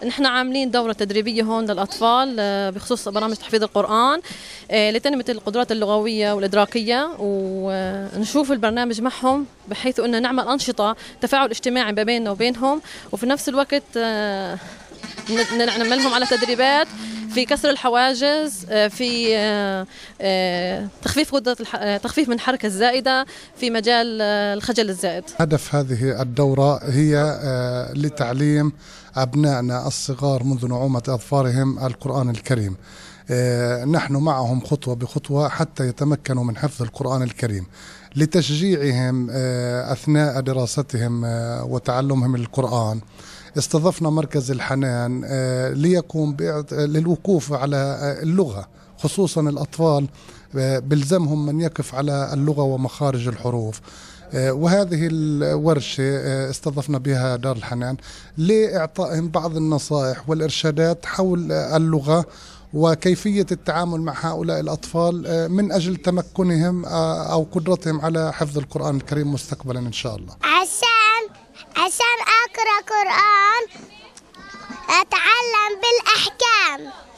نحن عاملين دورة تدريبية هون للأطفال بخصوص برامج تحفيظ القرآن لتنمية القدرات اللغوية والإدراكية، ونشوف البرنامج معهم بحيث أنه نعمل أنشطة تفاعل اجتماعي ما بيننا وبينهم، وفي نفس الوقت نعملهم على تدريبات في كسر الحواجز، في تخفيف من الحركة الزائدة في مجال الخجل الزائد. هدف هذه الدورة هي لتعليم أبنائنا الصغار منذ نعومة أظفارهم القرآن الكريم. نحن معهم خطوة بخطوة حتى يتمكنوا من حفظ القرآن الكريم، لتشجيعهم أثناء دراستهم وتعلمهم للقرآن. استضفنا مركز الحنان ليقوم للوقوف على اللغة، خصوصا الأطفال بلزمهم من يقف على اللغة ومخارج الحروف. وهذه الورشة استضفنا بها دار الحنان لإعطائهم بعض النصائح والإرشادات حول اللغة وكيفية التعامل مع هؤلاء الأطفال من أجل تمكنهم أو قدرتهم على حفظ القرآن الكريم مستقبلا إن شاء الله. عشان أقرأ قرآن أتعلم بالأحكام.